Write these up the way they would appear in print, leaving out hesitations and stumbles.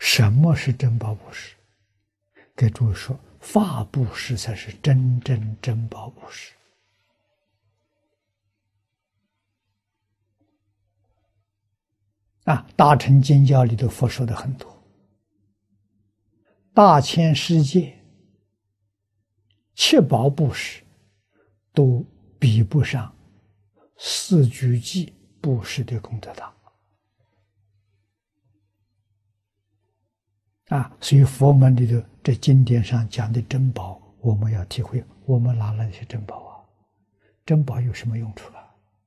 什么是珍宝布施？给诸位说，法布施才是真正珍宝布施。大乘经教里头佛说的很多，大千世界七宝布施都比不上四句偈布施的功德大。所以佛门里头这经典上讲的珍宝，我们要体会，我们拿了一些珍宝啊，珍宝有什么用处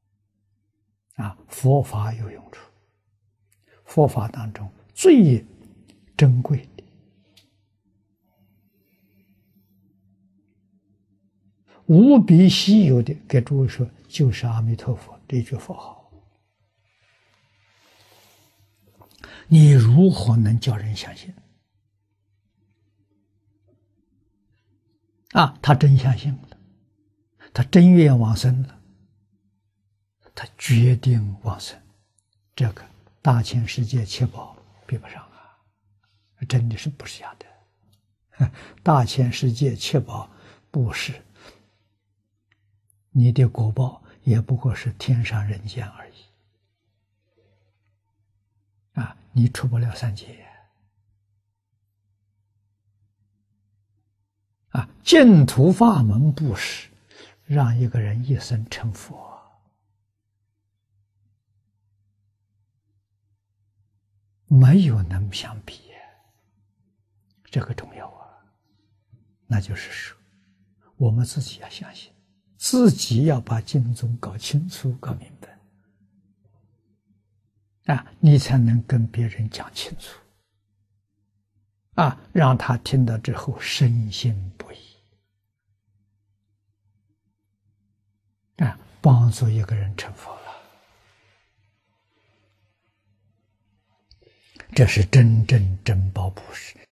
佛法有用处，佛法当中最珍贵的、无比稀有的，给诸位说，就是阿弥陀佛这一句佛号。你如何能叫人相信？他真相信了，他真愿往生了，他决定往生，这个大千世界七宝比不上真的是不是假的？大千世界七宝不是，你的果报也不过是天上人间而已你出不了三界净土法门布施，让一个人一生成佛，没有能相比这个重要那就是说，我们自己要相信，自己要把经宗搞清楚、搞明白你才能跟别人讲清楚让他听到之后深信不疑帮助一个人成佛了，这是真正珍宝布施。